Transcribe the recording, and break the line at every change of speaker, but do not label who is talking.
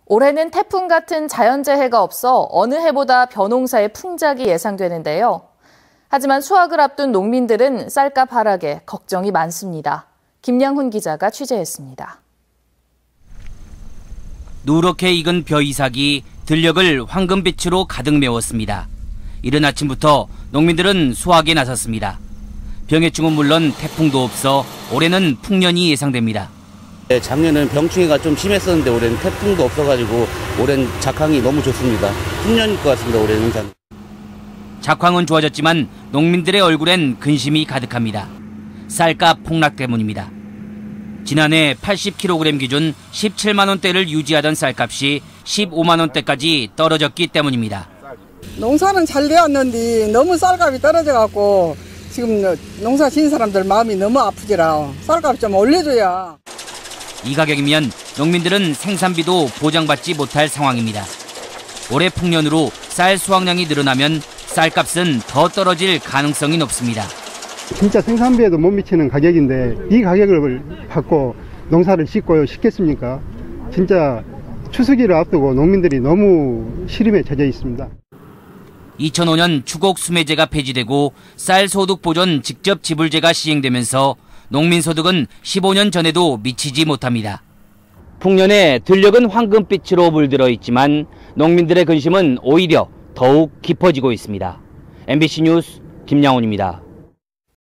올해는 태풍 같은 자연재해가 없어 어느 해보다 벼농사의 풍작이 예상되는데요. 하지만 수확을 앞둔 농민들은 쌀값 하락에 걱정이 많습니다. 김양훈 기자가 취재했습니다.
누렇게 익은 벼 이삭이 들녘을 황금빛으로 가득 메웠습니다. 이른 아침부터 농민들은 수확에 나섰습니다. 병해충은 물론 태풍도 없어 올해는 풍년이 예상됩니다.
작년은 병충해가 좀 심했었는데 올해는 태풍도 없어가지고 올해는 작황이 너무 좋습니다. 풍년일 것 같습니다. 올해는.
작황은 좋아졌지만 농민들의 얼굴엔 근심이 가득합니다. 쌀값 폭락 때문입니다. 지난해 80kg 기준 17만 원대를 유지하던 쌀값이 15만 원대까지 떨어졌기 때문입니다.
농사는 잘 되었는데 너무 쌀값이 떨어져갖고 지금 농사 지은 사람들 마음이 너무 아프지라 쌀값 좀 올려줘야.
이 가격이면 농민들은 생산비도 보장받지 못할 상황입니다. 올해 풍년으로 쌀 수확량이 늘어나면 쌀값은 더 떨어질 가능성이 높습니다.
진짜 생산비에도 못 미치는 가격인데 이 가격을 받고 농사를 짓고요 쉽겠습니까? 진짜 추수기를 앞두고 농민들이 너무 시름에 젖어 있습니다.
2005년 추곡 수매제가 폐지되고 쌀 소득 보전 직접 지불제가 시행되면서 농민 소득은 15년 전에도 미치지 못합니다. 풍년에 들녘은 황금빛으로 물들어 있지만 농민들의 근심은 오히려 더욱 깊어지고 있습니다. MBC 뉴스 김양훈입니다.